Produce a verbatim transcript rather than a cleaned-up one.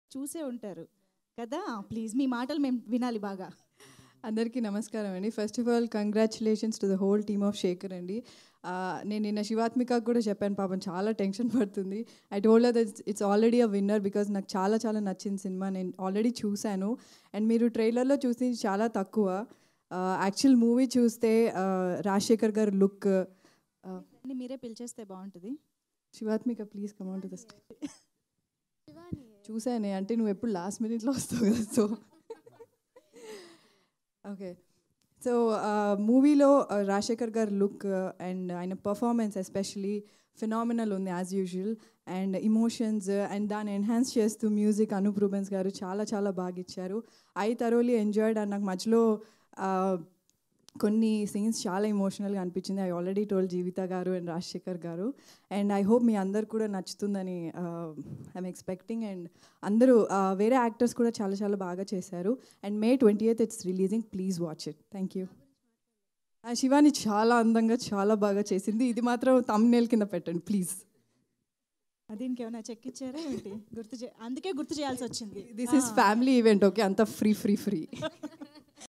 చూసే ఉంటారు కదా. ప్లీజ్ మీ మాటలు మేము వినాలి బాగా. అందరికీ నమస్కారం అండి. First of all congratulations to the whole team of Shekhar అండి. నేను నిన్న శివాత్మికకు కూడా చెప్పాను, పాపం చాలా టెన్షన్ పడుతుంది. I told her that it's already a winner because నాకు చాలా చాలా నచ్చింది సినిమా. నేను ఆల్రెడీ చూశాను అండ్ మీరు ట్రైలర్లో చూసి చాలా తక్కువ. యాక్చువల్ మూవీ చూస్తే రాజశేఖర్ గారు లుక్ మీరే పిలిచేస్తే బాగుంటుంది. Shivatmika please come on to the stage. చూసానే అంటే నువ్వు ఎప్పుడు లాస్ట్ మినిట్లో వస్తావు కదా. సో ఓకే, సో మూవీలో రాజశేఖర్ గారి లుక్ అండ్ ఆయన పర్ఫార్మెన్స్ ఎస్పెషలీ ఫినామినల్ ఉంది as usual. And emotions and దాన్ని ఎన్హాన్స్ చేస్తూ మ్యూజిక్ అనూప్ రూబెన్స్ గారు చాలా చాలా బాగా ఇచ్చారు. I thoroughly enjoyed. అండ్ నాకు మధ్యలో కొన్ని సీన్స్ చాలా ఇమోషనల్గా అనిపించింది. ఐ ఆల్రెడీ టోల్డ్ జీవిత గారు అండ్ రాజశేఖర్ గారు. అండ్ ఐ హోప్ మీ అందరు కూడా నచ్చుతుందని ఐఎమ్ ఎక్స్పెక్టింగ్. అండ్ అందరూ వేరే యాక్టర్స్ కూడా చాలా చాలా బాగా చేశారు. And May twenty eighth it's releasing, please watch it. Thank you. Shivani చాలా అందంగా చాలా బాగా చేసింది. ఇది మాత్రం థంబ్నెయిల్ కింద పెట్టండి ప్లీజ్. అది ఇంకేమైనా చెక్ ఇచ్చారా ఏంటి? గుర్తు చే అందుకే గుర్తు చేయాల్సి వచ్చింది. This is family event, okay? అంతా ఫ్రీ ఫ్రీ ఫ్రీ